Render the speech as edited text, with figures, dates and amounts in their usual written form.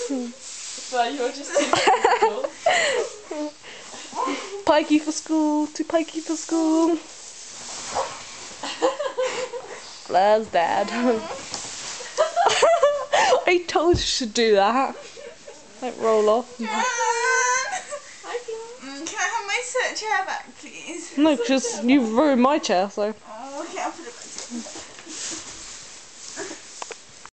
So you're just too comfortable. Pikey for school, too pikey for school. Blair's dad. I told you to do that. Don't roll off. Can I have my chair back, please? No, because you've ruined my chair, so.